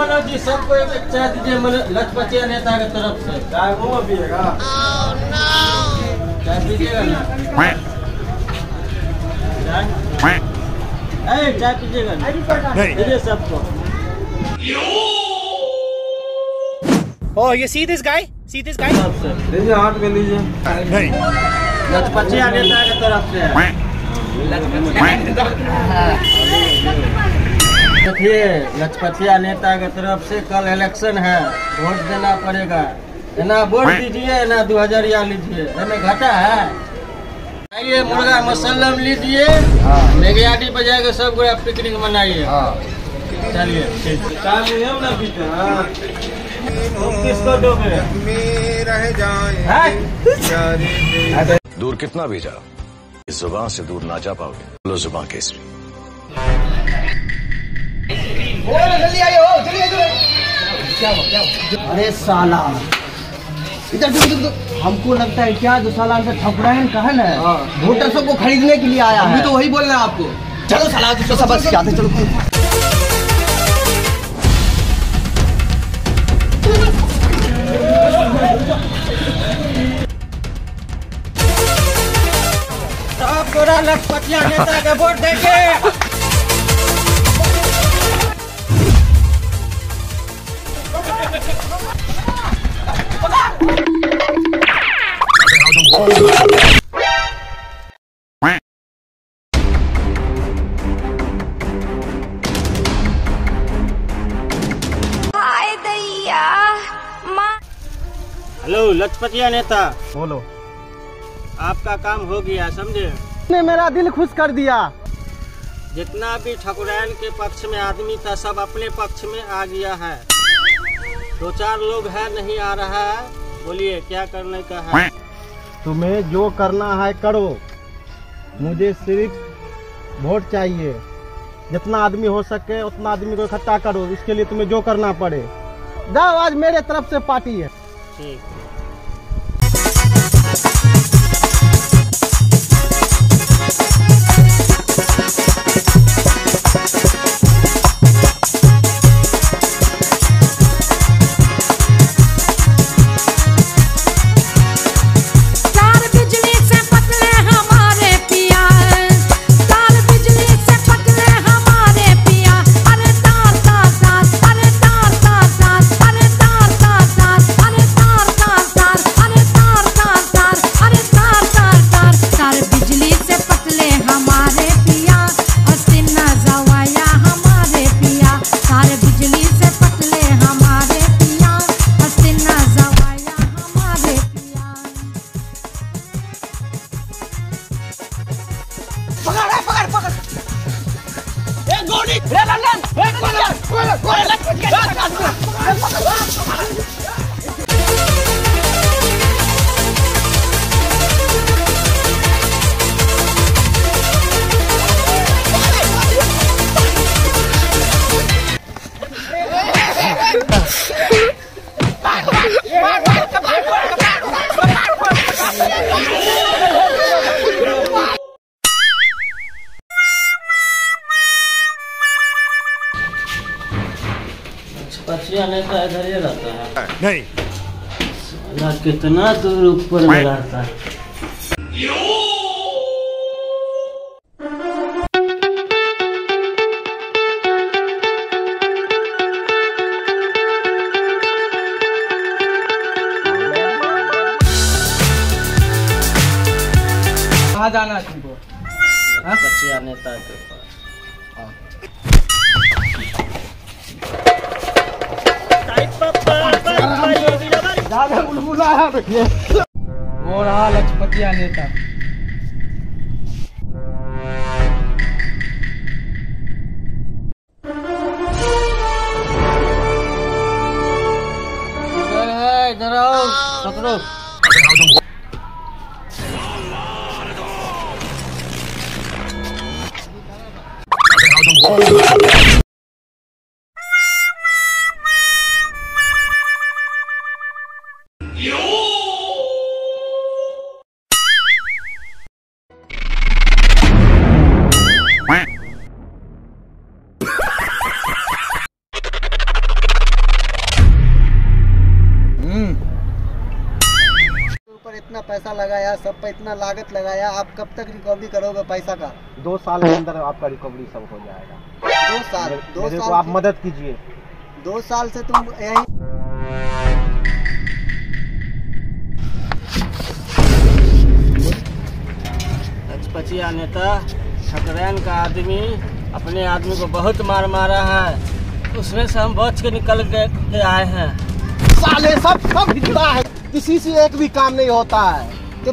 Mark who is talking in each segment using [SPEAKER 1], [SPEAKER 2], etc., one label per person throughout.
[SPEAKER 1] मनोज जी सबको एक चाय दीजिए लखपतिया नेता की तरफ से। चाय वो पिएगा? चाय पीजिएगा ना? चाय पीजिएगा ना? दीजिए सबको।
[SPEAKER 2] Oh, you see this guy? See this guy?
[SPEAKER 1] दीजिए, हाथ में लीजिए। नहीं, लखपतिया नेता की तरफ से। देखिए, लखपतिया नेता की तरफ से कल इलेक्शन है, वोट देना पड़ेगा। ना वोट दीजिए ना 2000 लीजिए, हमें घाटा है। आइए मुर्गा मसल्लम लीजिए, मेघाटी बजाएगा, सब पूरा पिकनिक मनाइए। चलिए किसको दोगे?
[SPEAKER 3] दूर कितना भी जाओ, इस जुबान से दूर ना जा पाओगे। लो जुबान केसरी।
[SPEAKER 2] जल्दी आइए, क्या हुआ?
[SPEAKER 4] अरे साला इधर हमको लगता है क्या जो साला ठकुराइन का है ना, वोटर सबको खरीदने के लिए आया है।
[SPEAKER 2] तो वही बोल रहे हैं आपको।
[SPEAKER 4] चलो साला तो सब बस आते चलो।
[SPEAKER 1] सब पूरा लखपतिया नेता के वोट देंगे। हेलो लखपतिया नेता,
[SPEAKER 4] बोलो।
[SPEAKER 1] आपका काम हो गया, समझे?
[SPEAKER 4] ने मेरा दिल खुश कर दिया।
[SPEAKER 1] जितना भी ठकुराइन के पक्ष में आदमी था सब अपने पक्ष में आ गया है। 2-4 लोग है नहीं आ रहा है। बोलिए क्या करने का है?
[SPEAKER 4] तुम्हें जो करना है करो, मुझे सिर्फ वोट चाहिए। जितना आदमी हो सके उतना आदमी को इकट्ठा करो, इसके लिए तुम्हें जो करना पड़े। जाओ, आज मेरे तरफ से पार्टी है।
[SPEAKER 1] ठीक। लखपतिया नेता इधर ही रहता है?
[SPEAKER 3] नहीं,
[SPEAKER 1] कितना दूर ऊपर में रहता है।
[SPEAKER 2] कहाँ जाना है तुमको?
[SPEAKER 1] लखपतिया नेता के पास।
[SPEAKER 2] वो रहा लखपतिया नेता।
[SPEAKER 1] इधर आओ, पकड़ो।
[SPEAKER 5] पर इतना पैसा लगाया, सब पे इतना लागत लगाया, आप कब तक रिकवरी करोगे पैसा का?
[SPEAKER 4] 2 साल के अंदर आपका रिकवरी सब हो जाएगा।
[SPEAKER 5] 2 साल? 2
[SPEAKER 4] मेरे
[SPEAKER 5] साल
[SPEAKER 4] को आप मदद कीजिए।
[SPEAKER 5] 2 साल से तुम यही
[SPEAKER 1] लचपचिया नेता ठकरैन का आदमी अपने आदमी को बहुत मार मारा है, उसमें से हम बच के निकल के आए हैं।
[SPEAKER 4] साले सब हिजड़ा है, किसी से एक भी काम नहीं होता है।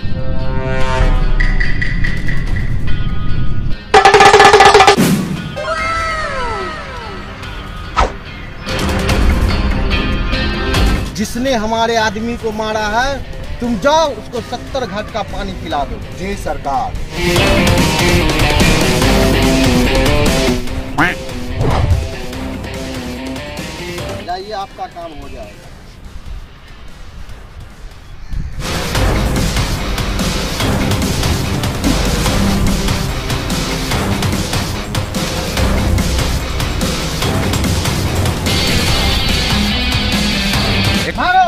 [SPEAKER 4] जिसने हमारे आदमी को मारा है, तुम जाओ उसको 70 घट का पानी पिला दो। जी सरकार। जाइए, आपका काम हो जाएगा। मारो।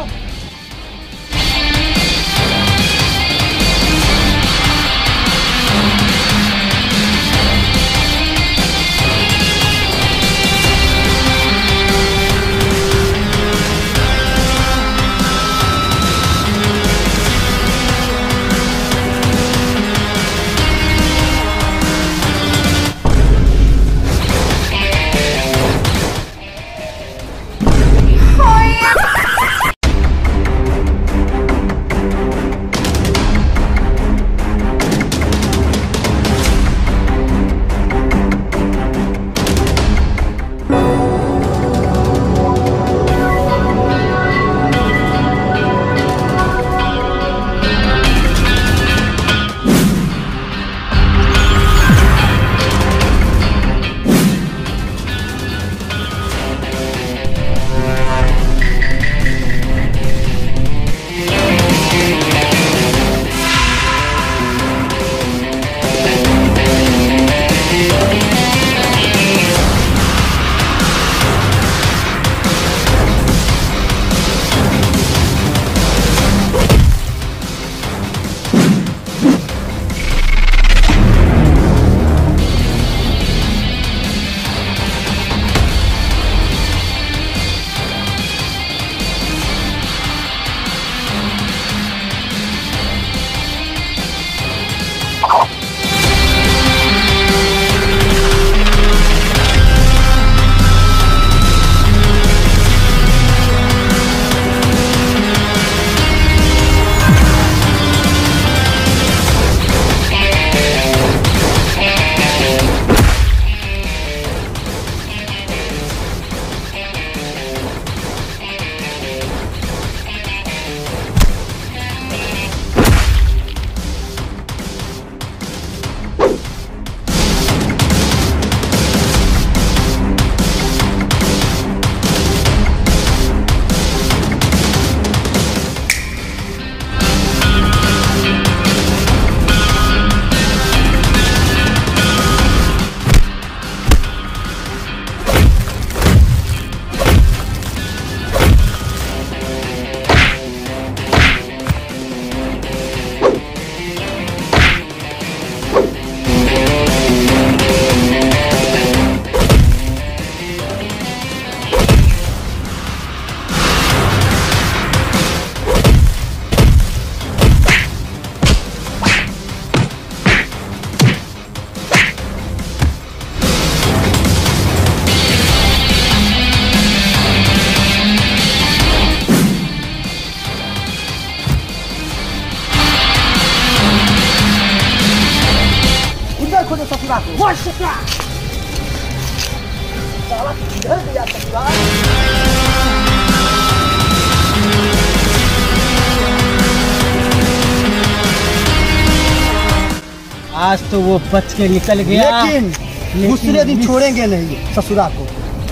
[SPEAKER 1] आज तो वो बच के निकल गया,
[SPEAKER 5] लेकिन दूसरे दिन छोड़ेंगे नहीं ससुरा को।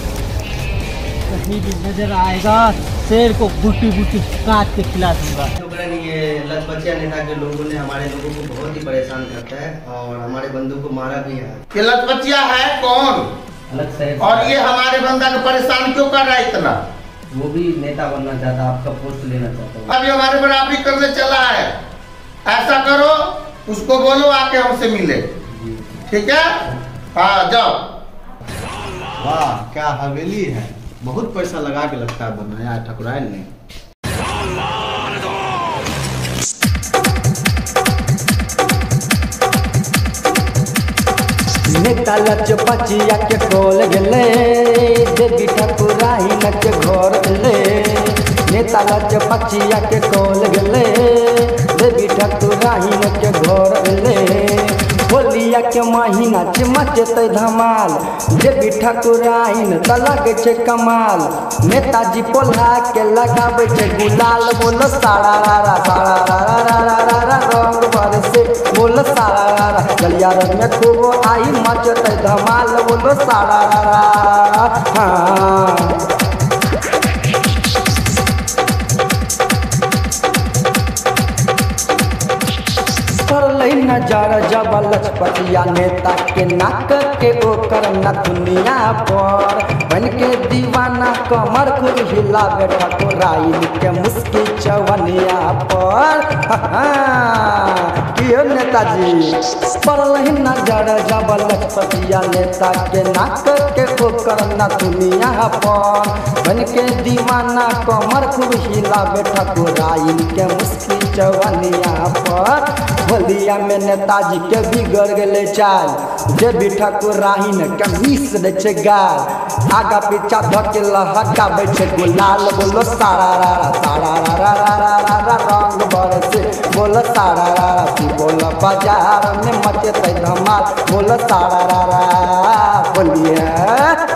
[SPEAKER 1] कहीं भी नजर आएगा शेर को बूटी बूटी काट के खिला दूंगा।
[SPEAKER 5] ये लचपचिया नेता के लोगों ने हमारे लोगों को बहुत ही परेशान करता है और हमारे बंधु को मारा भी है।
[SPEAKER 6] ये लचपचिया है कौन?
[SPEAKER 1] अलग से
[SPEAKER 6] और ये हमारे बंदा को परेशान क्यों कर रहा है इतना?
[SPEAKER 1] वो भी नेता बनना चाहता, आपका पोस्ट लेना चाहता हूँ।
[SPEAKER 6] अभी हमारे बराबरी करने चला है। ऐसा करो, उसको बोलो आके हमसे मिले, ठीक है? हाँ जाओ।
[SPEAKER 4] वाह क्या हवेली है, बहुत पैसा लगा के लगता है बनाया है ठकुराइन ने।
[SPEAKER 7] नेता लचपचिया के कोल गेले, देवी ठाकुराइन के घर गेले। नेता लचपचिया के कोल गेले, देवी ठाकुराइन के घर गेले। होलिया के महीना मचते धमाल, देवी ठाकुराइन त लगे छे कमाल। नेताजी पोल्हा के लगाबे छे गुलाल, बोल सारा रारा सारा रारा रारा रंग बरसे, बोल सारा रारा गलिया रंग में खूब आई मचते धमाल, बोल सारा रारा। हाँ नजर जब लचपतिया नेता के नाक के ओकर नथुनिया पर, बन के दीवाना कमर खूब हिलावे ठकुराइन के मुस्की चवनिया पर। क्यों नेताजी पड़ल नजर जब लचपतिया नेता के नाक के ओकर नथुनिया पर, बन के दीवाना कमर खूब हिलावे ठकुराइन के मुस्की चवनिया पर। होलिया में नेताजी के बिगड़ गए चाल, देवी ठाकुराइन के मिस दे छे गाल। आगा पीछा धके लहकाबे छे गुलाल, बोलो सारा रारा सारा रारा रारा रंग बरसे, बोलो सारा रारा सी बोलो बाजार में मचते धमाल, बोलो सारा रारा। बोलिए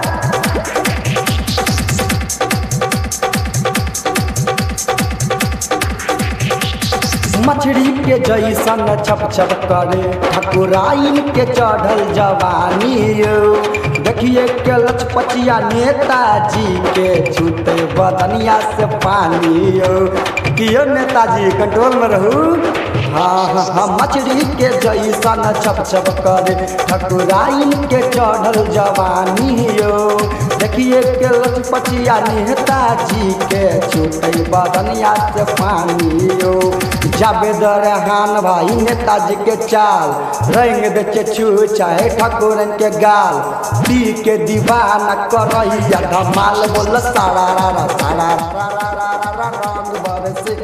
[SPEAKER 7] मछली के जैसन छप छप करे ठकुराइन के चढ़ल जवानी यो। देखिए के लचपचिया नेताजी के छूटे बदनिया से पानी यो। कियो नेताजी कंट्रोल में रहू। हाँ हाँ मछली के जैसन छप छप करे ठकुराइन के चढ़ल जवानी यो। देखिए के लचपचिया नेताजी के छूटे बदनिया से पानी यो। जावेद रेहान भाई नेताजी के चाल, रंग दे छू चाहे ठाकुरन के गाल। दी के दीवाना करैया धमाल, बोल सारा रारा सारा रारा रंग बरसे।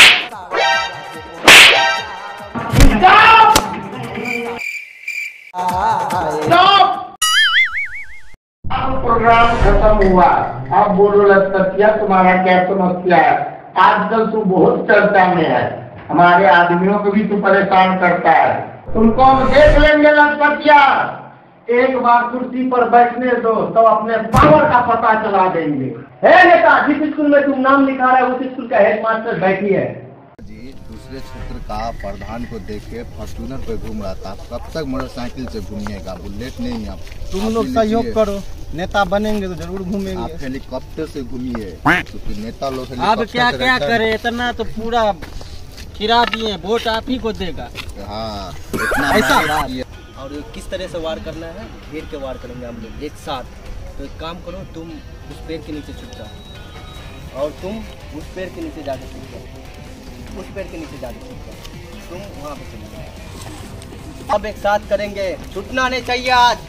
[SPEAKER 6] प्रोग्राम खत्म हुआ, अब बोलो लचपतिया तुम्हारा क्या समस्या है? आजकल तू बहुत चर्चा में है, हमारे आदमियों को भी तू परेशान करता है। तुमको हम देख लेंगे लचपतिया,
[SPEAKER 4] एक बार कुर्सी पर बैठने दो तो अपने पावर का पता चला देंगे। हे नेता, जिस स्कूल में तुम नाम लिखा रहे उस स्कूल का हेडमास्टर बैठी है
[SPEAKER 8] जी। दूसरे क्षेत्र का प्रधान को देख के फॉर्च्यूनर पे घूम रहा था, कब तक मोटरसाइकिल से घूमिएगा? बुलेट नहीं है।
[SPEAKER 4] तुम लोग सहयोग करो, नेता बनेंगे तो जरूर घूमेंगे।
[SPEAKER 8] आप हेलीकॉप्टर से घूमिए, क्योंकि नेता लोग
[SPEAKER 1] अब क्या क्या करे, इतना तो पूरा खिरा दिए, वोट आप ही को देगा।
[SPEAKER 8] हाँ
[SPEAKER 1] ऐसा
[SPEAKER 5] और किस तरह से वार करना है, घेर के वार करेंगे हम लोग एक साथ। तो एक काम करो, तुम उस पेड़ के नीचे छुप जाओ और तुम उस पेड़ के नीचे जाके छुप जाओ, उस पेड़ के नीचे जाके छुप जाओ, तुम वहाँ पे चले जाओ। अब एक साथ करेंगे, छूटना नहीं चाहिए आज।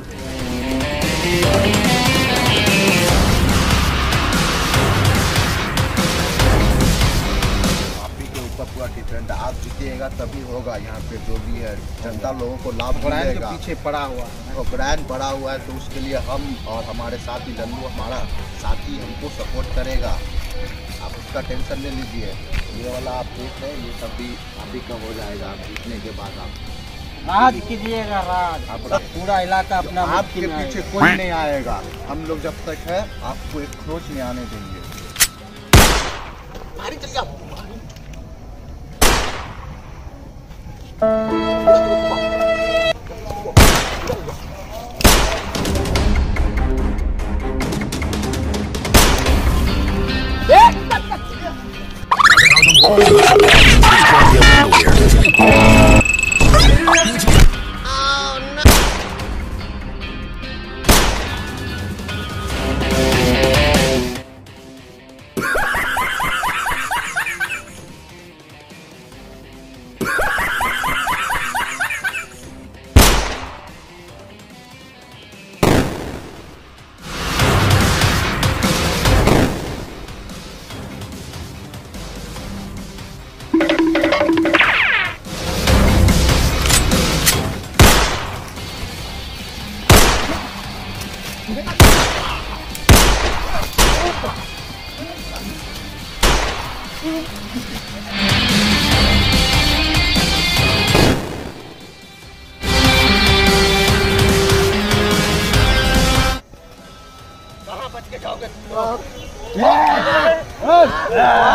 [SPEAKER 8] पूरा डिपेंड, आप जीतिएगा तभी होगा। यहाँ पे जो भी है जनता लोगों को लाभ मिलेगा।
[SPEAKER 4] पीछे पड़ा हुआ है,
[SPEAKER 8] ओकराइन पड़ा हुआ है, तो उसके लिए हम और हमारे साथी लल्लू हमारा साथी हमको सपोर्ट करेगा। आप उसका टेंशन नहीं लीजिए। ये वाला आप देख रहे हैं, ये सब भी आप ही का हो जाएगा। आप जीतने के बाद आप
[SPEAKER 1] राज कीजिएगा, राज
[SPEAKER 8] आप
[SPEAKER 1] पूरा इलाका अपना।
[SPEAKER 8] आपके पीछे कोई नहीं आएगा। हम लोग जब तक है आपको एक खोज नहीं आने देंगे।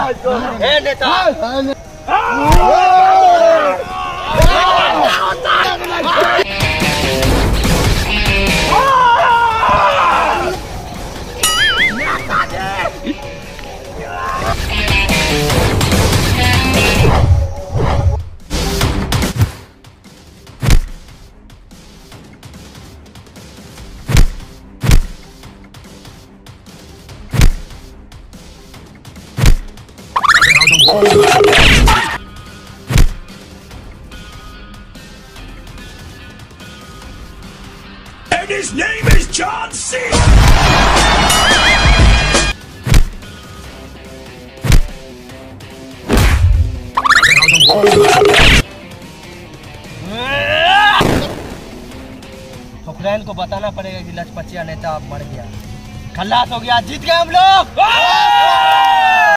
[SPEAKER 5] ए नेता,
[SPEAKER 9] And his name is John C.
[SPEAKER 5] पोखरैन को बताना पड़ेगा कि लचपचिया नेता अब मर गया, खल्लास हो गया, जीत गए हम लोग।